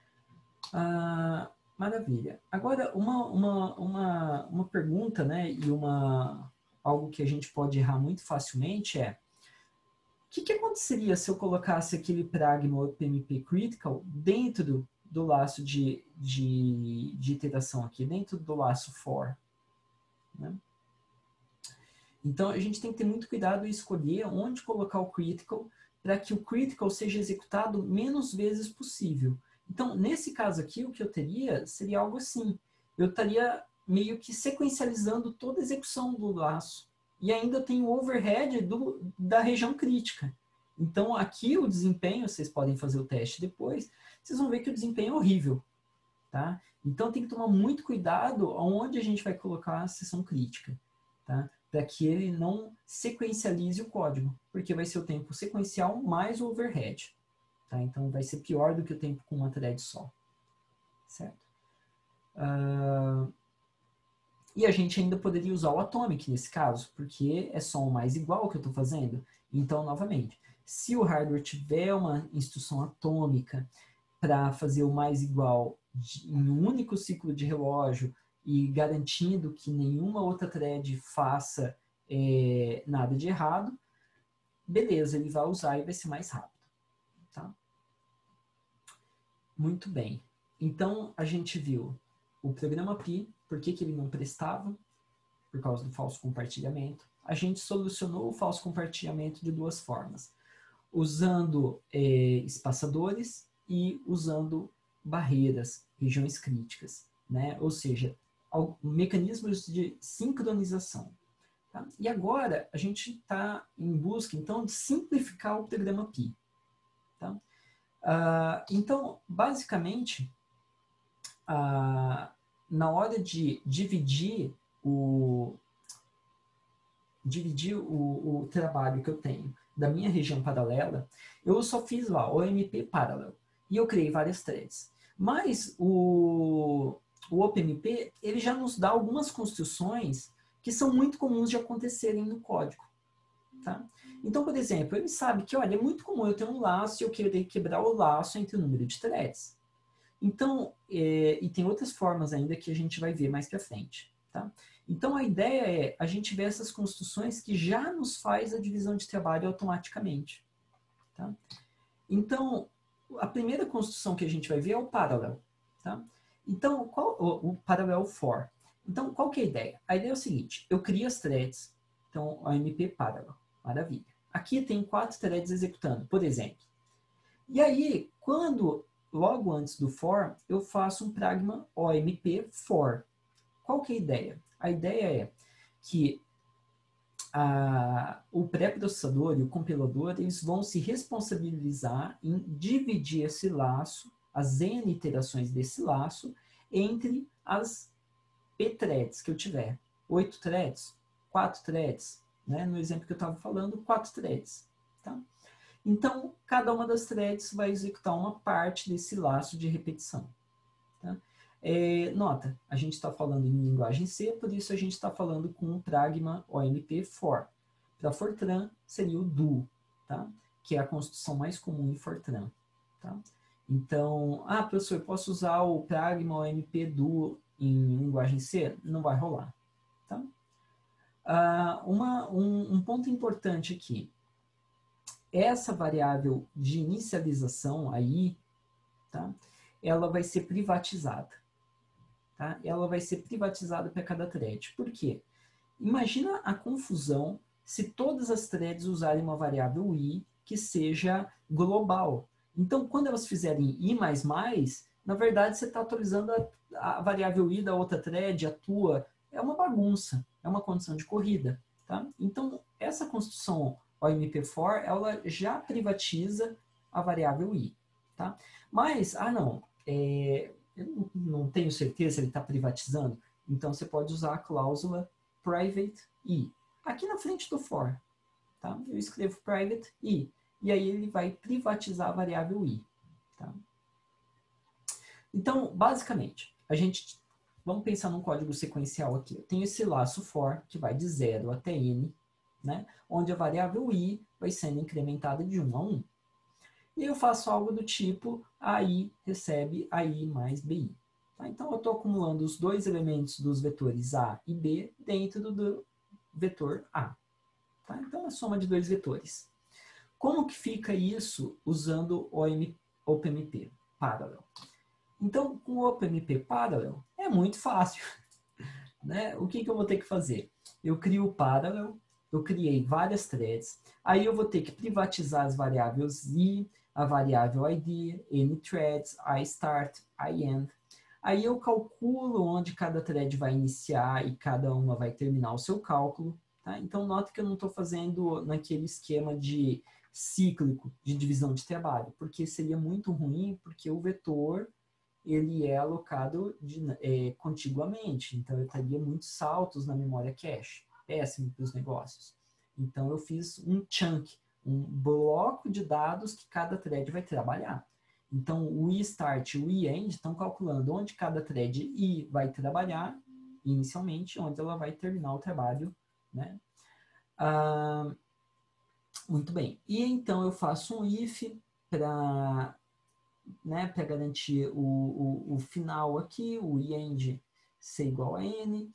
Speaker 1: Maravilha. Agora, uma pergunta, né, e algo que a gente pode errar muito facilmente é: o que aconteceria se eu colocasse aquele pragma OpenMP critical dentro do laço de iteração aqui, dentro do laço for, né? Então, a gente tem que ter muito cuidado em escolher onde colocar o critical para que o critical seja executado menos vezes possível. Então, nesse caso aqui, o que eu teria seria algo assim. Eu estaria meio que sequencializando toda a execução do laço. E ainda tem o overhead da região crítica. Então, aqui o desempenho, vocês podem fazer o teste depois, vocês vão ver que o desempenho é horrível. Tá? Então, tem que tomar muito cuidado aonde a gente vai colocar a seção crítica. Tá? Para que ele não sequencialize o código, porque vai ser o tempo sequencial mais o overhead. Tá? Então, vai ser pior do que o tempo com uma thread só. Certo? E a gente ainda poderia usar o atomic nesse caso, porque é só um mais igual que eu estou fazendo. Então, novamente, se o hardware tiver uma instrução atômica para fazer o mais igual em um único ciclo de relógio e garantindo que nenhuma outra thread faça nada de errado, beleza, ele vai usar e vai ser mais rápido. Tá? Muito bem. Então, a gente viu o programa Pi, por que ele não prestava, por causa do falso compartilhamento. A gente solucionou o falso compartilhamento de duas formas, usando espaçadores e usando barreiras, regiões críticas, né? Ou seja, mecanismos de sincronização. Tá? E agora a gente está em busca, então, de simplificar o programa Pi. Tá? Então, basicamente, na hora de dividir o trabalho que eu tenho da minha região paralela, eu só fiz lá OMP Parallel e eu criei várias threads. Mas o OpenMP, ele já nos dá algumas construções que são muito comuns de acontecerem no código. Tá? Então, por exemplo, ele sabe que, olha, é muito comum eu ter um laço e eu querer quebrar o laço entre o número de threads. Então, e tem outras formas ainda que a gente vai ver mais para frente. Tá? Então, a ideia é a gente ver essas construções que já nos faz a divisão de trabalho automaticamente. Tá? Então, a primeira construção que a gente vai ver é o parallel. Tá? Então, o parallel for. Então, qual que é a ideia? A ideia é o seguinte, eu crio as threads, então, OMP parallel, maravilha. Aqui tem 4 threads executando, por exemplo. E aí, logo antes do for, eu faço um pragma OMP for. Qual que é a ideia? A ideia é que o pré-processador e o compilador eles vão se responsabilizar em dividir esse laço, as N iterações desse laço, entre as P-threads que eu tiver. 8 threads, 4 threads, né? No exemplo que eu estava falando, 4 threads. Tá? Então, cada uma das threads vai executar uma parte desse laço de repetição. Tá? Nota, a gente está falando em linguagem C, por isso a gente está falando com o pragma OMP for. Para Fortran, seria o do, tá? Que é a construção mais comum em Fortran. Tá? Então, professor, eu posso usar o pragma OMP do em linguagem C? Não vai rolar. Tá? Um ponto importante aqui. Essa variável de inicialização aí, tá? Ela vai ser privatizada. Tá? Ela vai ser privatizada para cada thread. Por quê? Imagina a confusão se todas as threads usarem uma variável i que seja global. Então, quando elas fizerem i++, na verdade, você está atualizando a variável i da outra thread, a tua. É uma bagunça, é uma condição de corrida. Tá? Então, essa construção OMP4, ela já privatiza a variável i. Tá? Mas, não, eu não tenho certeza se ele está privatizando, então você pode usar a cláusula private i. Aqui na frente do for, tá? Eu escrevo private i, e aí ele vai privatizar a variável i. Tá? Então, basicamente, vamos pensar num código sequencial aqui. Eu tenho esse laço for, que vai de 0 até n, né? Onde a variável i vai sendo incrementada de 1 a 1. E eu faço algo do tipo AI recebe AI mais BI. Tá? Então, eu estou acumulando os dois elementos dos vetores A e B dentro do vetor A. Tá? Então, é a soma de dois vetores. Como que fica isso usando o OPMP Parallel? Então, com o OPMP Parallel, é muito fácil. Né? O que eu vou ter que fazer? Eu crio o Parallel, eu criei várias threads, aí eu vou ter que privatizar as variáveis i, a variável id, nthreads, istart, iend. Aí eu calculo onde cada thread vai iniciar e cada uma vai terminar o seu cálculo. Tá? Então, nota que eu não estou fazendo naquele esquema de cíclico de divisão de trabalho, porque seria muito ruim, porque o vetor ele é alocado contiguamente, então eu teria muitos saltos na memória cache, péssimo para os negócios. Então eu fiz um chunk, um bloco de dados que cada thread vai trabalhar. Então o iStart e o iEnd estão calculando onde cada thread i vai trabalhar inicialmente, onde ela vai terminar o trabalho, né? Muito bem. E então eu faço um if para garantir o final aqui, o iEnd ser igual a n.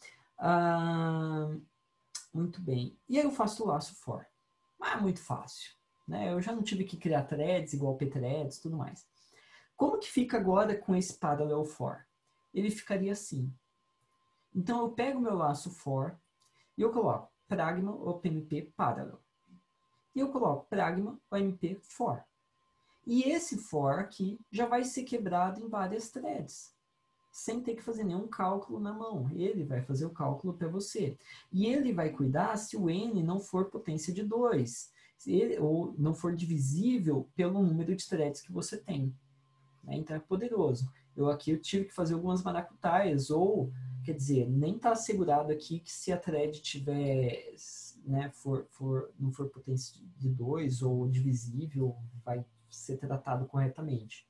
Speaker 1: Muito bem. E aí eu faço o laço for. Muito fácil. Né? Eu já não tive que criar threads igual pthreads e tudo mais. Como que fica agora com esse parallel for? Ele ficaria assim. Então eu pego o meu laço for e eu coloco pragma opmp parallel. E eu coloco pragma omp for. E esse for aqui já vai ser quebrado em várias threads, sem ter que fazer nenhum cálculo na mão. Ele vai fazer o cálculo para você. E ele vai cuidar se o n não for potência de 2, ou não for divisível pelo número de threads que você tem. Né? Então é poderoso. Eu tive que fazer algumas maracutaias, ou, quer dizer, nem está assegurado aqui que se a thread tiver, né, não for potência de 2 ou divisível, vai ser tratado corretamente.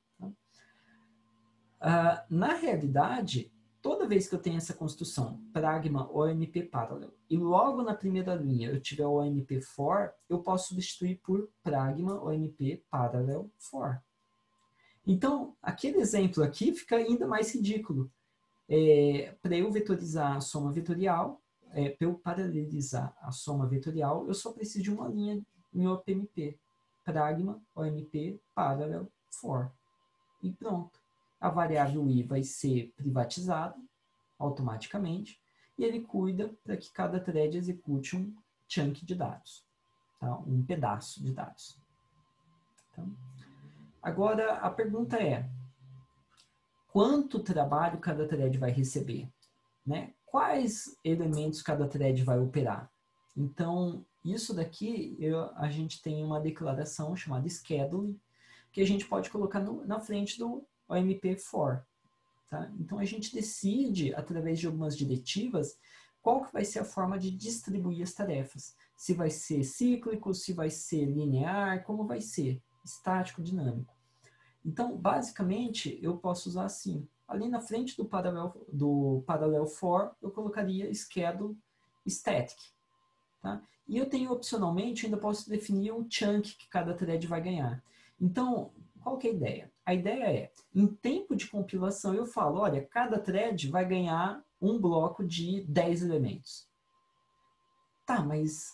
Speaker 1: Tá? Na realidade, toda vez que eu tenho essa construção pragma OMP parallel e logo na primeira linha eu tiver o OMP for, eu posso substituir por pragma OMP parallel for. Então, aquele exemplo aqui fica ainda mais ridículo. Para eu vetorizar a soma vetorial, para eu paralelizar a soma vetorial, eu só preciso de uma linha em OPMP. Pragma OMP parallel for. E pronto. A variável i vai ser privatizada automaticamente e ele cuida para que cada thread execute um chunk de dados, tá? Um pedaço de dados. Então, agora, a pergunta é, quanto trabalho cada thread vai receber? Né? Quais elementos cada thread vai operar? Então, isso daqui, a gente tem uma declaração chamada schedule, que a gente pode colocar na frente do OMP for. Tá? Então, a gente decide, através de algumas diretivas, qual que vai ser a forma de distribuir as tarefas. Se vai ser cíclico, se vai ser linear, como vai ser, estático, dinâmico. Então, basicamente, eu posso usar assim. Ali na frente do parallel for, eu colocaria schedule static. Tá? E eu tenho, opcionalmente, ainda posso definir um chunk que cada thread vai ganhar. Então, qual que é a ideia? A ideia é, em tempo de compilação, eu falo, olha, cada thread vai ganhar um bloco de 10 elementos. Tá, mas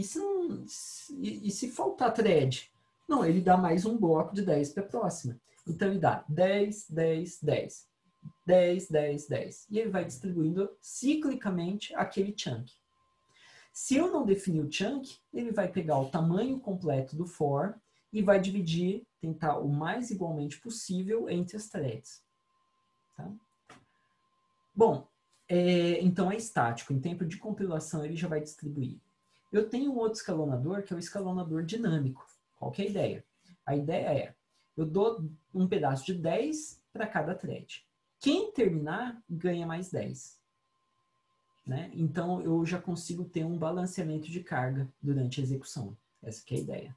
Speaker 1: e se faltar thread? Não, ele dá mais um bloco de 10 para a próxima. Então, ele dá 10, 10, 10. 10, 10, 10. E ele vai distribuindo ciclicamente aquele chunk. Se eu não definir o chunk, ele vai pegar o tamanho completo do for e vai dividir, tentar o mais igualmente possível entre as threads. Tá? Bom, então é estático. Em tempo de compilação, ele já vai distribuir. Eu tenho um outro escalonador, que é o escalonador dinâmico. Qual que é a ideia? A ideia é, eu dou um pedaço de 10 para cada thread. Quem terminar, ganha mais 10. Né? Então, eu já consigo ter um balanceamento de carga durante a execução. Essa que é a ideia.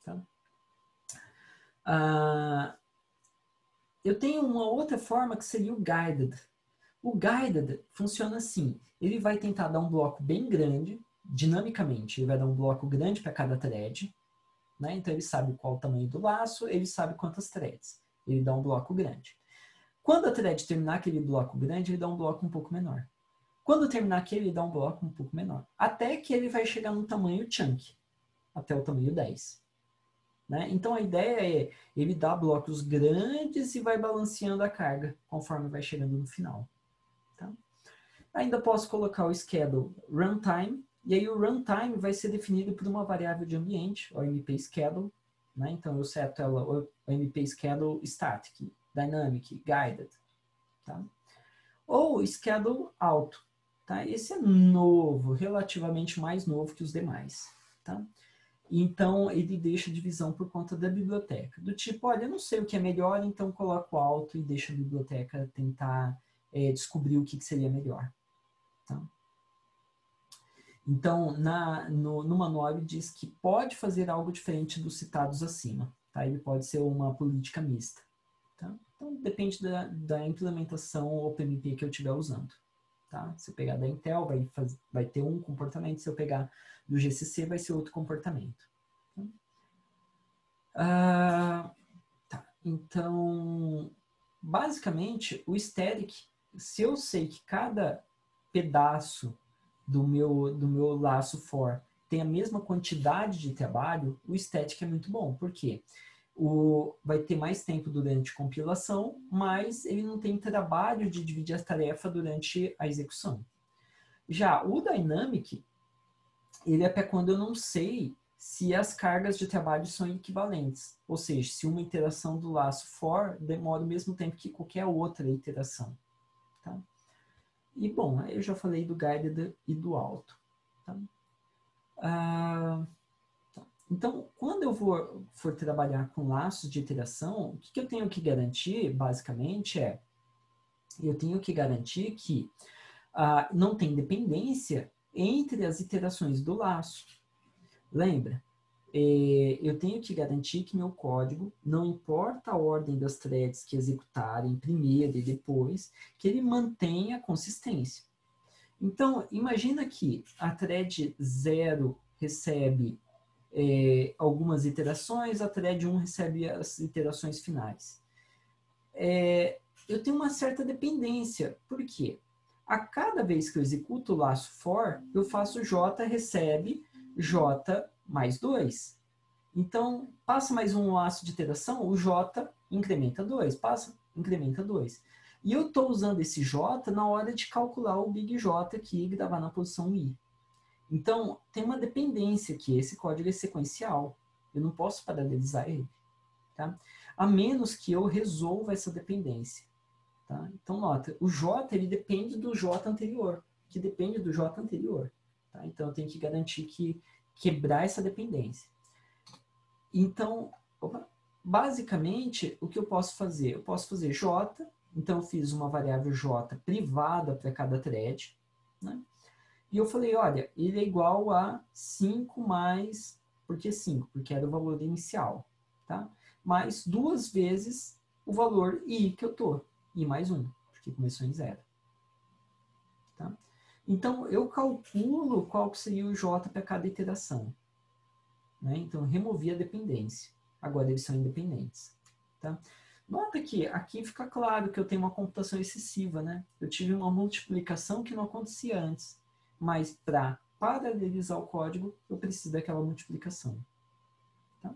Speaker 1: Tá? Eu tenho uma outra forma que seria o guided. O guided funciona assim. Ele vai tentar dar um bloco bem grande, dinamicamente. Ele vai dar um bloco grande para cada thread. Né? Então, ele sabe qual o tamanho do laço, ele sabe quantas threads. Ele dá um bloco grande. Quando a thread terminar aquele bloco grande, ele dá um bloco um pouco menor. Quando terminar aquele, ele dá um bloco um pouco menor. Até que ele vai chegar no tamanho chunk. Até o tamanho 10. Né? Então, a ideia é ele dar blocos grandes e vai balanceando a carga conforme vai chegando no final. Tá? Ainda posso colocar o schedule runtime. E aí o runtime vai ser definido por uma variável de ambiente, o MP schedule. Né? Então, eu seto ela, o MP schedule static, dynamic, guided. Tá? Ou schedule auto. Tá? Esse é novo, relativamente mais novo que os demais. Tá? Então, ele deixa a divisão por conta da biblioteca. Do tipo, olha, eu não sei o que é melhor, então coloco alto e deixo a biblioteca tentar descobrir o que seria melhor. Tá? Então, no manual ele diz que pode fazer algo diferente dos citados acima. Tá? Ele pode ser uma política mista. Tá? Então, depende da implementação OpenMP que eu estiver usando. Tá? Se eu pegar da Intel, vai ter um comportamento. Se eu pegar do GCC, vai ser outro comportamento. Tá? Então, basicamente, o static, se eu sei que cada pedaço do meu laço for tem a mesma quantidade de trabalho, o static é muito bom. Por quê? Vai ter mais tempo durante a compilação, mas ele não tem trabalho de dividir as tarefas durante a execução. Já o Dynamic, ele é para quando eu não sei se as cargas de trabalho são equivalentes. Ou seja, se uma iteração do laço for demora o mesmo tempo que qualquer outra iteração. Tá? E, bom, eu já falei do guided e do auto. Tá? Então, quando eu for trabalhar com laços de iteração, o que eu tenho que garantir, basicamente, eu tenho que garantir que não tem dependência entre as iterações do laço. Lembra? Eu tenho que garantir que meu código, não importa a ordem das threads que executarem primeiro e depois, que ele mantenha a consistência. Então, imagina que a thread 0 recebe algumas iterações, a thread 1 recebe as iterações finais. Eu tenho uma certa dependência. Por quê? A cada vez que eu executo o laço for, eu faço J recebe J mais 2. Então, passa mais um laço de iteração, o J incrementa 2. Passa, incrementa 2. E eu estou usando esse J na hora de calcular o Big J aqui e gravar na posição I. Então, tem uma dependência aqui. Esse código é sequencial. Eu não posso paralelizar ele. Tá? A menos que eu resolva essa dependência. Tá? Então, nota, o J ele depende do J anterior, que depende do J anterior. Tá? Então, eu tenho que garantir que quebrar essa dependência. Então, basicamente, o que eu posso fazer? Eu posso fazer J, então eu fiz uma variável J privada para cada thread, né? E eu falei, olha, ele é igual a 5 mais, por que 5? Porque era o valor inicial, tá? Mais 2 vezes o valor I que eu tô, I mais 1, porque começou em 0. Tá? Então, eu calculo qual que seria o J para cada iteração. Né? Então, removi a dependência. Agora, eles são independentes. Tá? Nota que aqui fica claro que eu tenho uma computação excessiva. Né? Eu tive uma multiplicação que não acontecia antes. Mas para paralelizar o código, eu preciso daquela multiplicação. Tá?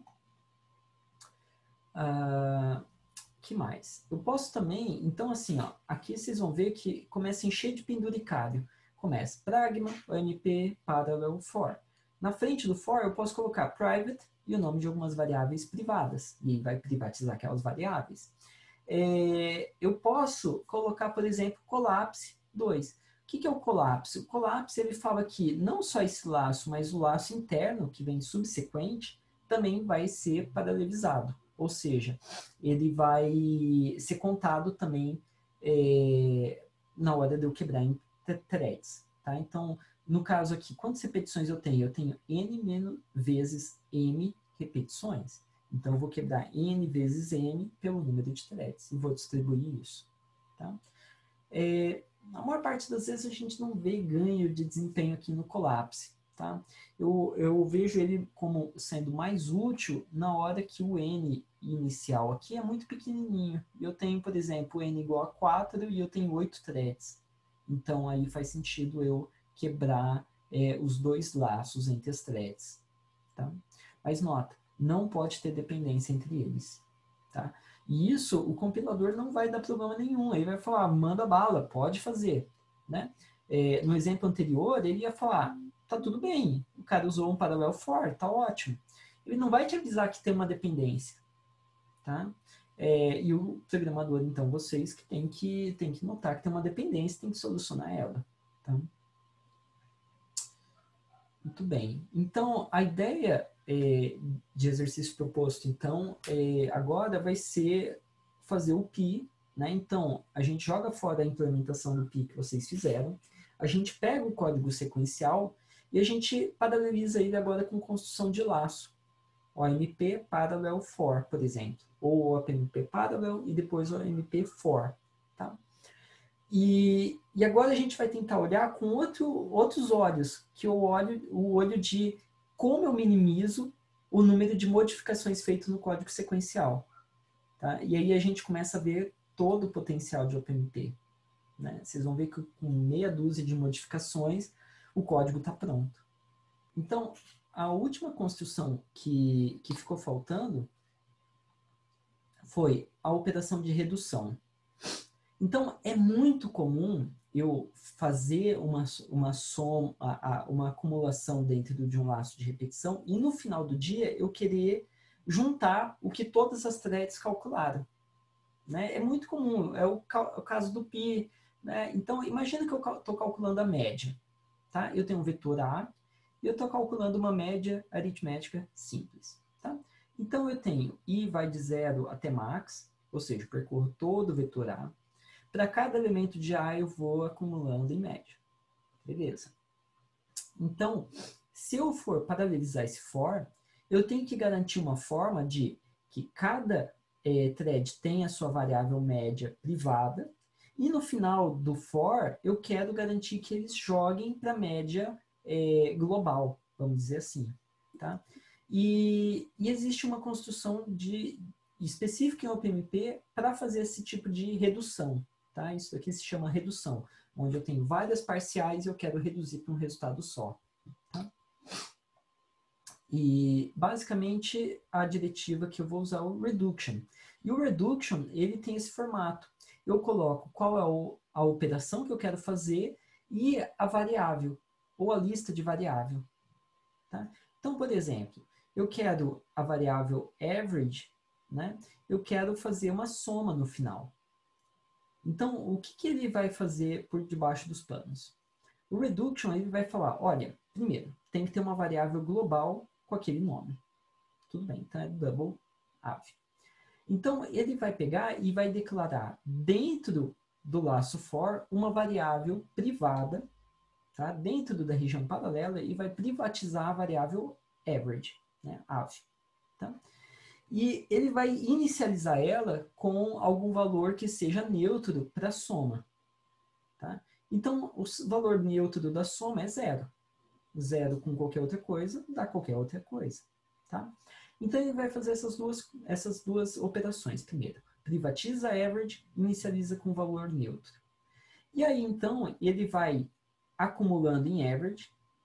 Speaker 1: Que mais? Eu posso também, então assim, ó, aqui vocês vão ver que começa a encher de penduricário. Começa pragma, OMP, parallel, for. Na frente do for eu posso colocar private e o nome de algumas variáveis privadas. E vai privatizar aquelas variáveis. Eu posso colocar, por exemplo, collapse 2. O que é o collapse? O collapse ele fala que não só esse laço, mas o laço interno, que vem subsequente, também vai ser paralelizado. Ou seja, ele vai ser contado também na hora de eu quebrar em threads. Tá? Então, no caso aqui, quantas repetições eu tenho? Eu tenho n menos vezes m repetições. Então, eu vou quebrar n vezes m pelo número de threads e vou distribuir isso. Tá? Na maior parte das vezes a gente não vê ganho de desempenho aqui no collapse. Tá? Eu vejo ele como sendo mais útil na hora que o n inicial aqui é muito pequenininho. Eu tenho, por exemplo, n igual a 4 e eu tenho 8 threads. Então, aí faz sentido eu quebrar os dois laços entre as threads. Tá? Mas nota, não pode ter dependência entre eles. Tá? E isso, o compilador não vai dar problema nenhum. Ele vai falar, manda bala, pode fazer. Né? No exemplo anterior, ele ia falar, tá tudo bem, o cara usou um parallel for, tá ótimo. Ele não vai te avisar que tem uma dependência. Tá? E o programador, então, vocês que tem que notar que tem uma dependência, tem que solucionar ela. Tá? Muito bem. Então, a ideia de exercício proposto, então, agora vai ser fazer o pi, né? Então, a gente joga fora a implementação do pi que vocês fizeram, a gente pega o código sequencial e a gente paraleliza ele agora com construção de laço. OMP parallel for, por exemplo. Ou OMP parallel e depois OMP for. Tá? E agora a gente vai tentar olhar com outros olhos, que o olho de como eu minimizo o número de modificações feitas no código sequencial. Tá? E aí a gente começa a ver todo o potencial de OpenMP. Né? Vocês vão ver que com meia dúzia de modificações, o código está pronto. Então, a última construção que ficou faltando foi a operação de redução. Então, é muito comum eu fazer uma soma, uma acumulação dentro de um laço de repetição e no final do dia eu querer juntar o que todas as threads calcularam. Né? É muito comum, é o caso do pi. Né? Então, imagina que eu estou calculando a média. Tá? Eu tenho um vetor A e eu estou calculando uma média aritmética simples. Tá? Então, eu tenho i vai de 0 até max, ou seja, eu percorro todo o vetor A. Para cada elemento de A, eu vou acumulando em média. Beleza. Então, se eu for paralelizar esse for, eu tenho que garantir uma forma de que cada thread tenha a sua variável média privada e no final do for, eu quero garantir que eles joguem para a média global, vamos dizer assim. Tá? E existe uma construção específica em OpenMP para fazer esse tipo de redução. Tá? Isso aqui se chama redução, onde eu tenho várias parciais e eu quero reduzir para um resultado só. Tá? E, basicamente, a diretiva que eu vou usar é o reduction. E o reduction, ele tem esse formato. Eu coloco qual é a operação que eu quero fazer e a variável, ou a lista de variável. Tá? Então, por exemplo, eu quero a variável average, né? Eu quero fazer uma soma no final. Então, o que ele vai fazer por debaixo dos panos? O reduction, ele vai falar, olha, primeiro, tem que ter uma variável global com aquele nome. Tudo bem, então é double ave. Então, ele vai pegar e vai declarar dentro do laço for uma variável privada, tá? Dentro da região paralela, e vai privatizar a variável average, né? Ave. Tá? E ele vai inicializar ela com algum valor que seja neutro para a soma. Tá? Então, o valor neutro da soma é 0. 0 com qualquer outra coisa dá qualquer outra coisa. Tá? Então, ele vai fazer essas duas operações. Primeiro, privatiza a average, inicializa com valor neutro. E aí, então, ele vai acumulando em average,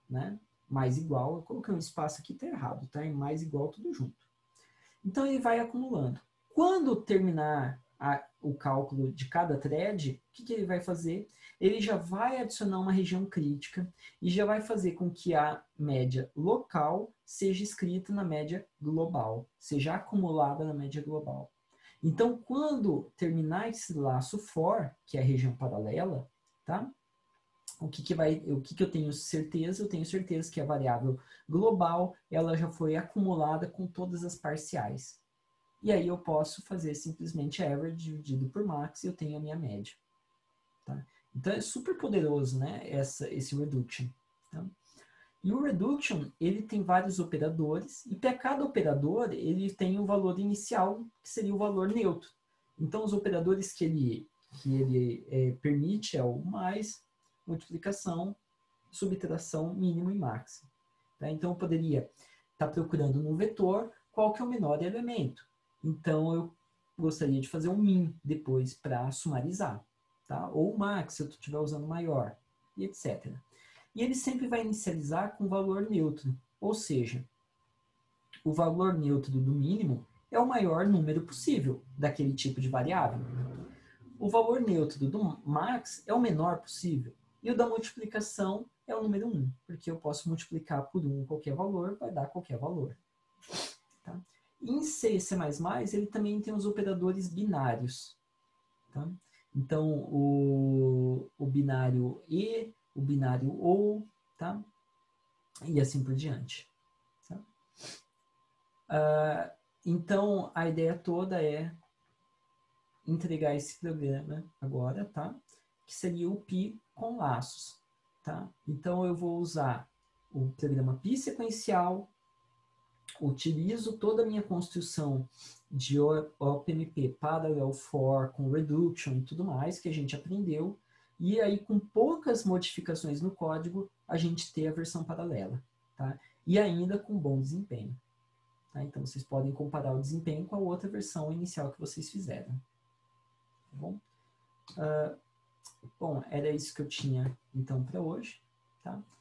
Speaker 1: né? Mais igual, eu coloquei um espaço aqui, tá errado, tá? É mais igual tudo junto. Então, ele vai acumulando. Quando terminar o cálculo de cada thread, o que ele vai fazer? Ele já vai adicionar uma região crítica e já vai fazer com que a média local seja escrita na média global, seja acumulada na média global. Então, quando terminar esse laço for, que é a região paralela, tá? O que eu tenho certeza? Eu tenho certeza que a variável global, ela já foi acumulada com todas as parciais. E aí eu posso fazer simplesmente average dividido por max e eu tenho a minha média. Tá? Então é super poderoso, né, esse reduction. Tá? E o reduction, ele tem vários operadores, e para cada operador, ele tem um valor inicial, que seria o valor neutro. Então, os operadores que ele permite é o mais, multiplicação, subtração, mínimo e máximo. Tá? Então, eu poderia estar procurando no vetor qual que é o menor elemento. Então, eu gostaria de fazer um min depois para sumarizar. Tá? Ou o max, se eu estiver usando maior, e etc. E ele sempre vai inicializar com valor neutro. Ou seja, o valor neutro do mínimo é o maior número possível daquele tipo de variável. O valor neutro do max é o menor possível. E o da multiplicação é o número 1, porque eu posso multiplicar por 1 qualquer valor, vai dar qualquer valor. Tá? Em C e C++, ele também tem os operadores binários. Tá? Então, o binário e, o binário ou, tá? E assim por diante. Tá? Então, a ideia toda é entregar esse programa agora, tá? Que seria o pi com laços, tá? Então, eu vou usar o programa pi sequencial, utilizo toda a minha construção de OpenMP Parallel for, com reduction e tudo mais que a gente aprendeu, e aí com poucas modificações no código, a gente ter a versão paralela, tá? E ainda com bom desempenho. Tá? Então, vocês podem comparar o desempenho com a outra versão inicial que vocês fizeram. Tá bom? Bom, era isso que eu tinha, então, para hoje. Tá?